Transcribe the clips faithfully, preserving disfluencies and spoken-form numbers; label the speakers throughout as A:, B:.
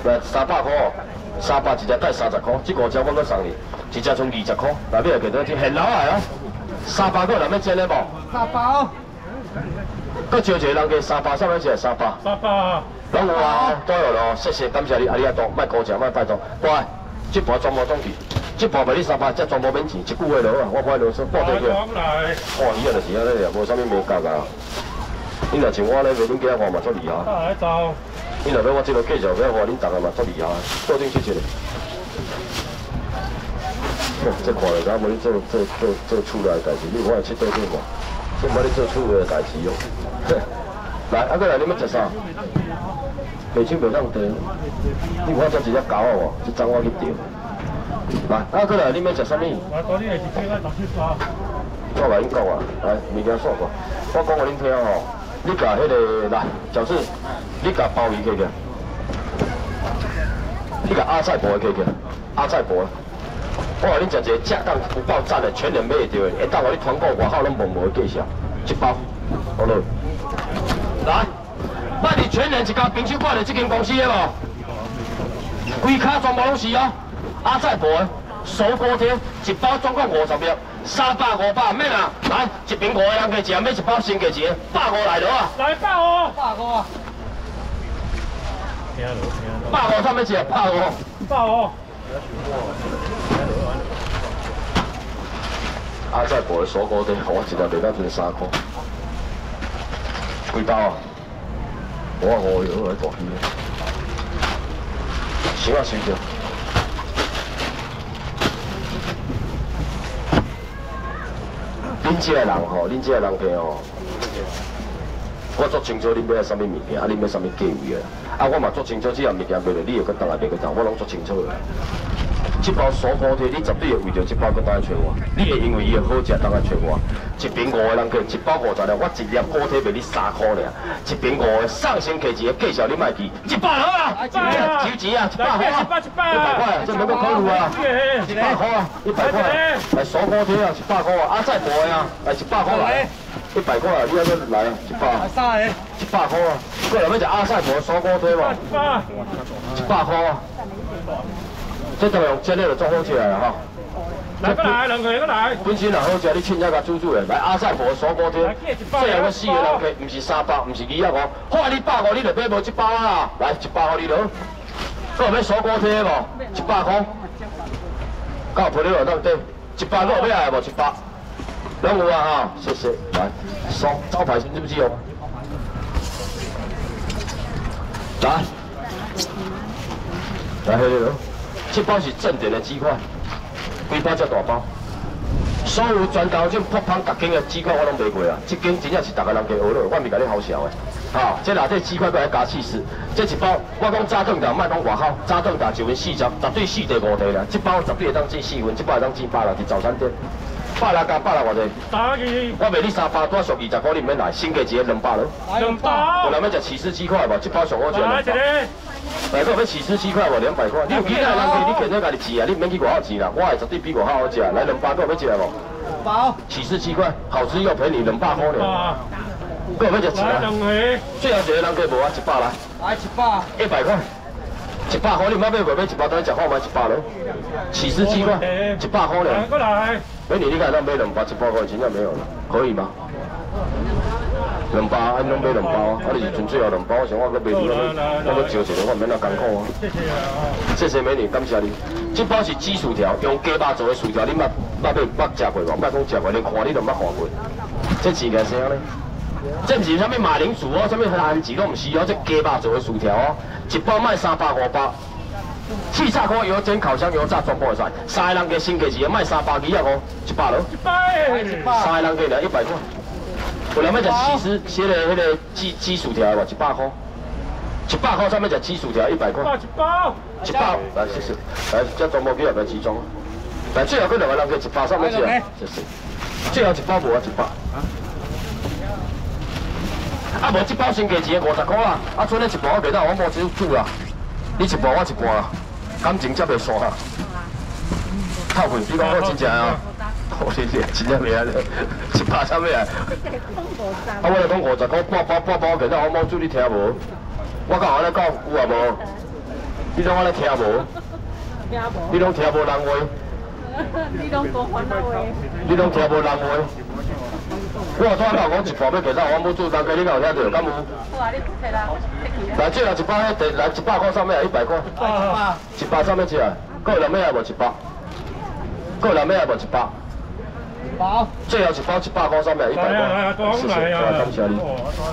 A: 来三百块哦，三百一只带三十块，这五只我搁送你，一只从二十块，内面又几多钱？现捞来哦，三百个内面真的无？
B: 三百哦。
A: 搁招一个人家三百，啥物事？三百。
C: 三百。
A: 拢有啊，都有咯，谢谢，感谢你，阿里阿多，莫高价，莫拜托，乖，这盘全部总去，这盘卖你三百，这全部免钱，一句话就好啊，我不爱啰嗦，报对去。看伊啊，就是安尼啊，无啥物美感啊。你若像我咧，卖恁家我嘛足厉害。
C: 来走。
A: 你若要我这个继续要话，恁逐个嘛足厉害，做阵去一个。这看了敢无你做做做做厝内代志，你看七多点看，这无你做厝内代志哦。来，啊个来，你要食啥？袂手袂当地，你看这一只狗哦，这张我去钓。来，啊个来，你要食啥物？
C: 来，多你下一天来十七八。
A: 我甲恁讲啊，来，物件煞过，我讲互恁听吼，你甲迄个来，就是你甲鲍鱼起去，你甲阿菜脯起去，阿菜脯。我互恁食一个食当有够赞的，全年买会到的，会当互你团购外口拢无无介绍，一包，好了。来，捌伫全年一家冰酒馆的这间公司的无？规卡全部拢是哦，阿菜脯的，手锅贴，一包总共五十粒。三百五百免啊！来，一瓶五个人加一，买一包先加一个，百五来了啊！
C: 来百五，
B: 百五啊！
A: 百五啥物事啊？百五。
C: 百五。
A: 阿仔婆的锁锅底，我一日卖到剩三块，几包啊？我五euros来大鱼的，想啊想着。恁这个人吼，恁这个人客吼，我足清楚恁要啥物物件，啊恁要啥物价位的，啊我嘛足清楚这样物件卖落，你又搁当来卖搁当，我拢足清楚的。这包锁锅贴，你绝对会为着这包搁当来找我，你会因为伊的好食当来找我。一瓶五个人客，一包五十粒，我一粒锅贴卖你三块尔，一瓶五个上先客一个，介绍你卖记，一百好啊，一百啊，几钱啊？一百好啊，一百块啊，这没个考虑啊，一百块啊，一百块，来锁锅贴啊，一百块啊，阿再薄的啊，来一百块来，一百块啊，你要不来啊？一百，一百块啊，过来要食阿塞薄锁锅贴嘛？一百块啊。这当然用煎的就做好起来了哈。
C: 来，过来，两个人过来。
A: 本身也好食，你凊彩甲煮煮的。来阿塞婆锁锅贴，这样个四个人客，唔是三百，唔是二百五，好你百五，你就买无一包啊！来一包互你落。搁有要锁锅贴无？一百块。到赔你落当底，一百个有要来无？一百。拢有啊哈，谢谢。来，双招牌先知不知哦？来，来，迄个落。这包是正点的鸡块，几包才大包。所有全头种破芳各间的鸡块我拢卖过啊，这间真正是大家人家学落，我咪甲你好笑的。好，这内底鸡块过来加气势，这一包我讲早顿达，莫讲外口，早顿达一份四十，绝对四地五地啦。这包绝对会当煎四份，这包会当煎百六，伫早餐店。百六加百六偌济？三二。我卖你三百，多俗二十块，你唔免来，先加一个两百咯。
C: 两百。
A: 有人要食起司鸡块无？一包上好食两百。来，个要起司鸡块无？两百块。你有其他人客，你肯定家己饲啊，你唔免去外口饲啦。我会绝对比外口好食。来，两百个要食无？
B: 包。起
A: 司鸡块，好吃又便宜，两百块呢。个要食钱啊？最后一个人客无啊，一百来。
B: 来一百。
A: 一百块。一百块，你唔要买无买一包，等你食好买一百咯。起司鸡块，一百块呢。过来。美女，你看那买两包，一百块钱就没有了，可以吗？两包，啊，你拢买两包啊？啊，你是纯粹要两包，我想我搁卖你，我搁招一个，我免那艰苦啊。谢谢美女，感谢你。这包是鸡薯条，用鸡肉做的薯条，你捌捌买捌食过无？捌讲食过，连看你都捌看过。这钱个啥呢？这毋是啥物马铃薯哦，啥物番薯拢毋是哦，这鸡肉做的薯条哦，一包卖三百五百。四十块油煎、烤箱、油炸，全部会使。三个人加先加一个，卖三百二啊五，一百咯。一百。三个人加来一百块。有人要食起司，写个迄个鸡鸡薯条无？一百块。一百块上面食鸡薯条一百块。一包。一包。来谢谢。来，这全部几入来集装。来，最后嗰两个人加一百上面食。谢谢。最后一包无啊？一百。啊，无一包先加一个五十块啊！啊，剩咧一包我袂当，我无少煮啦。你一半我一半啦，感情才袂散啊！透气，你讲我真正啊，我你你真正袂安尼，一百啥物啊？啊，我来讲五十块半包半包，其他我冇煮你听无？我讲安尼讲有啊无？ 你拢我咧听无？
D: 听无。
A: 你拢听无人话？
D: 你拢讲烦恼话。
A: 你拢听无人话？我昨下讲一包要几多，我冇做单价，你敢有听到？敢有？
D: 好啊，你摕啦，摕
A: 来，这来一包，迄来一百块上面啊，一百块。一百上面这啊，还有两尾啊无一百？还有两尾啊无一百？
B: 包。
A: 最后一包一百块上面一百块。谢谢，感谢你。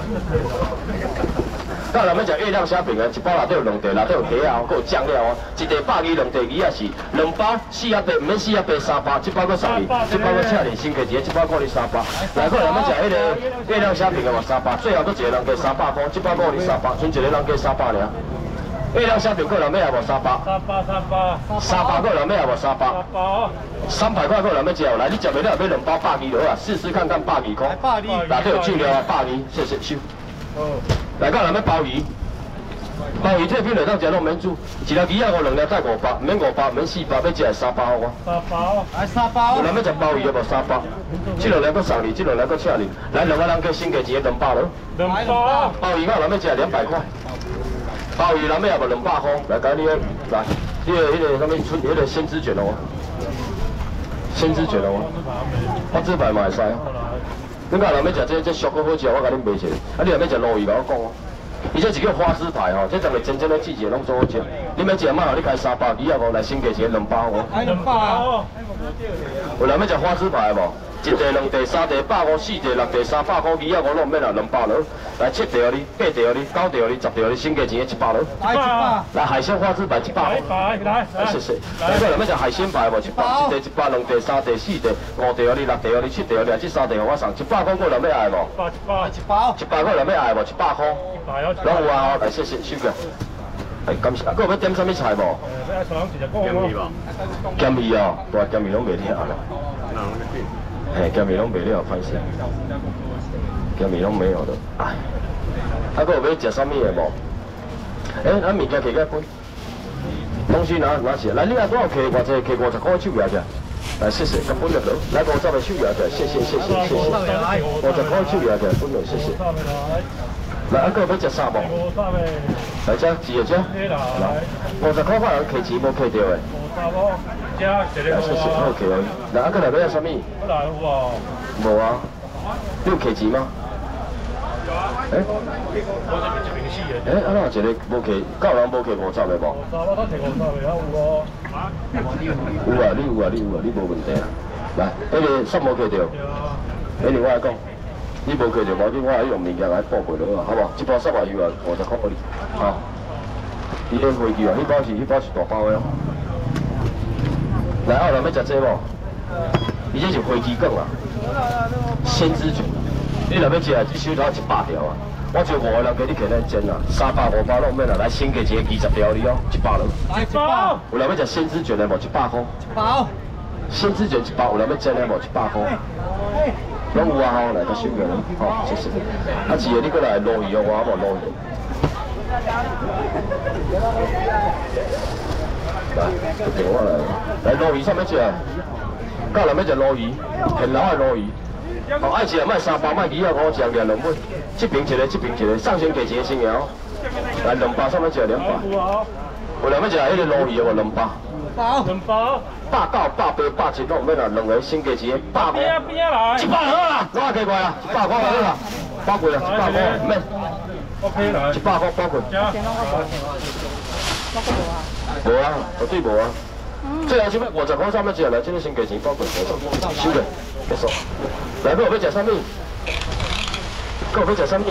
A: 到咱要食月亮虾饼啊，一包内底有两块，内底有鸡啊，还有酱料哦。一块百二，两块二也是，两包四啊八，唔免四啊八三包，一包搁送你，一包搁请你先给一个，一包搁你三包。来，过咱要食迄个月亮虾饼啊嘛三包，最后搁一个人加三百块，一包搁你三包，剩一个人加三百尔。月亮虾饼过咱要也无三包，
C: 三包三包，
A: 三包过咱要也无三包，
C: 三包，
A: 三百块过咱要食有来，你食袂了买两包百二就好啊，试试看看百二块。
B: 百二，
A: 内底有酱料啊，百二，谢谢收。
C: 哦，
A: 来到咱要鲍鱼。鲍鱼退品来当食拢免煮，一条鱼啊五两粒带五百，唔免五百，唔免四百，要食三百好我。
C: 三包，
B: 来三包。
A: 咱要食鲍鱼要无三百，这两来搁送你，这两来搁请你，来两个人加先加一个两百咯。
C: 两包，
A: 鲍鱼我咱要食两百块，鲍鱼咱要也无两百块，来搞你个来，你个迄个什么春，迄个鲜汁卷哦，鲜汁卷哦，花枝排嘛会使。你讲咱要食这这俗个好食，我甲你卖一个，啊你若要食鲈鱼，甲我讲哦。伊这是叫花枝排吼，这阵个真正的季节拢做好食。你要食嘛，你开三百，你也无来先加一个两包哦。
B: 来两包。
A: 有人要食花枝排无？一地、两地、三地、百五、四地、六地、三百块，二啊五拢免啦，两百咯。来七地你，八地你，九地你，十地你，先加钱一百咯。
B: 来一百。
A: 来海鲜花枝排一百。
C: 来来来，
A: 来谢谢。来过人要食海鲜排无？一百，一地一百，两地、三地、四地、五地你，六地你，七地你，这三地我送一百块，过人要爱无？
C: 一包
B: 一包。
A: 一百块人要爱无？一百块。拢有啊，来谢谢收过。哎，感谢。啊，搁要点什么菜无？
C: 誒，你上次就講咯。
A: 鹹魚哦，大鹹魚拢袂了啦。嘿，鹹魚拢袂了，歹勢。鹹魚拢沒有的，哎。啊，搁有要食什麼的無？誒，咱物件摕個本，東西拿拿起來。來，你啊多少摕偌濟？摕五十塊手搖者。來，謝謝，個本就落。來五十個手搖者，謝謝謝謝謝謝。五十塊手搖者，本落，謝謝。來，啊，搁要食啥無？來遮，一個遮。來，五十塊塊人摕錢無摕到的。來，謝謝，好摕哦。來，啊，搁來要食什麼？無啊。你有摕錢嗎？誒？誒，啊，哪有一個無摕，夠人無摕五十的無？有啊，你有啊，你有啊，你無問題啊。來，迄個什無摕到？誒，另外講。你無摕到無緊，我係用物件來報過落啊，好無？一包十外油啊，五十塊俾你，嚇。伊個飛機啊，迄包是迄包是大包的哦。來，啊，有人要食這無？伊這是飛機卷啊，鮮汁卷。你若要食，一手頭一百條啊。我招五個人給你摕來煎啊，三百五百攏免啦，來先加一個二十條你哦，一百咯。
B: 來一包。
A: 有人要食鮮汁卷的無？一百塊。
B: 一包。
A: 鮮汁卷一包，有人要煎的無？一百塊。拢有啊吼，来甲收过啦，好，謝謝。啊，一個你過來鱸魚哦，我冇鱸魚。來，電話來，來鱸魚啥物食？教人要食鱸魚，現撈的鱸魚。哦，愛食賣三包，賣二啊五食兩兩尾，一邊一個，一邊一個，上先加一個先哦。來兩包啥物食？兩包。有人要食迄個鱸魚哦，兩包。
B: 包。
C: 兩包。
A: 百九、百八、百七拢免啦，兩個先加一個百五。
C: 邊啊邊啊來！
A: 一百好啦，我加過啦，一百塊好啦，包過啦，一百塊唔免。
C: OK 來。
A: 一百塊包過。無啊，絕對無啊。最後先要五十塊三蚊隻來，這個先加錢包過，收嘅，結束。來，嗰個要食啥物？嗰個要食啥物？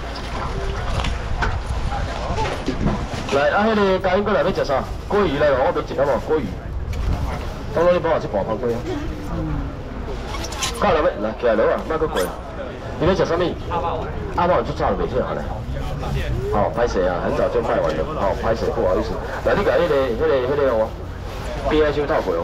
A: 來，啊，迄個家英過來要食啥？鮭魚來，我買一粒無？鮭魚。當攞你幫我一盤飯粿啊！到來要來起來落啊，莫閣過。你要食啥物？阿包。阿包就早就袂起來咧。好，歹勢啊，很早就賣完了。好，歹勢，不好意思。來，你甲迄個、迄個、迄個哦，邊仔手套過哦。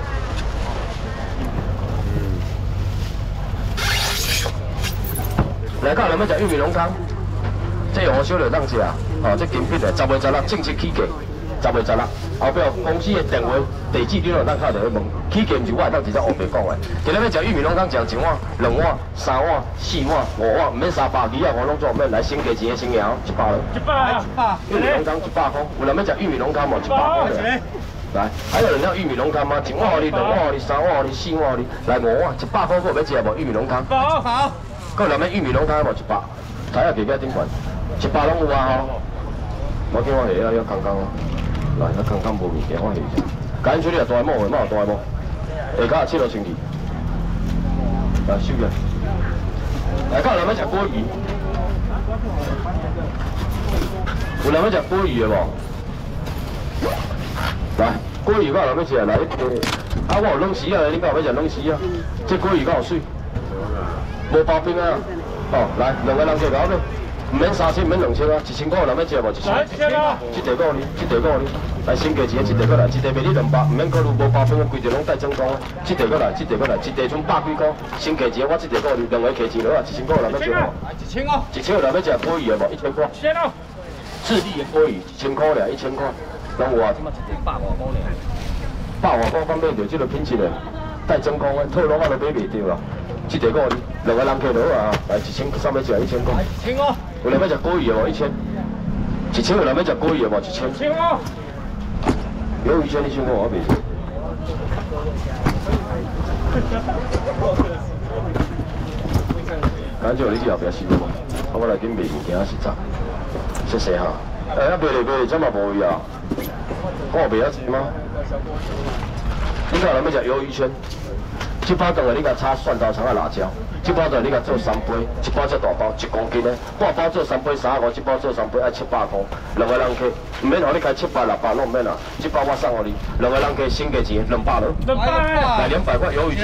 A: 來，到來要食玉米濃湯，這紅燒就當食啊。哦，這金筆的，十月十六正式起價。 十月十六，后壁公司的电话、地址你都当敲电话问。起价毋是我会当直接黑白讲的。今日要食玉米浓汤，食一碗、两碗、三碗、四碗、五碗，毋免三百二啊，我拢做毋免。来，先加钱的先赢，一百了。
C: 一百，
B: 一百。
A: 玉米浓汤一百块，有人要食玉米浓汤无？一百块了。来，还有人要玉米浓汤吗？一碗互你，两碗互你，三碗互你，四碗互你，来五碗，一百块，佫有要食无？玉米浓汤。
B: 好，好。
A: 佫有人要玉米浓汤无？一百，台下加加顶悬，一百拢有啊吼。我叫我下啊，要空空啊。来，要空空无物件，我下一下。赶紧出你啊，大毛的，毛大毛。下骹七落清气。来收起来。来，佫有人要食锅鱼？有人要食锅鱼的无？来，锅鱼我有要食，来，啊，我有冷丝啊，你敢有要食冷丝啊？这锅鱼敢有水？无包冰啊？哦，来，两个人加搞咩？唔免三千，唔免两千啊，一千块有人要食无？一千。
C: 来，千啊！
A: 这地够你，这地够你。来，先加钱，这地过来，这地卖你两百，唔免考虑无包冰的，规地拢带真空的。这地过来，这地过来，一地剩百几块，先加钱，我这地够你，两个加钱落啊，一千块有人要食无？
B: 一千哦。
A: 一千有人要食锅鱼的无？一千块。
C: 千哦。
A: 智利的锅鱼一千块俩，一千块。拢有啊，即马一地百外块俩。百外块敢买着，这个品质的，带真空的，套拢我都买袂着啦。这地够你，两个人客落啊，来一千，上要食一千块。
B: 一千哦。
A: 有人要食锅鱼的无？一千。一千有人要食锅鱼的无？一千。
C: 千哦。
A: 鱿鱼圈你想看我袂食。感谢你去后壁收嘛，啊我来紧卖物件实在，谢谢哈。哎，啊卖嚟卖嚟，怎嘛无位啊？我卖啊钱吗？你看人要食鱿鱼圈，这包顿的你甲炒蒜头葱啊辣椒，这包顿你甲做三杯，一包这大包一公斤的，半包做三杯三十五，这包做三杯爱七百块，两个人客，唔免互你开七百六百拢唔免啦，这包我送互你，两个人客先加钱两百了，
C: 两百，
A: 来两百块鱿鱼。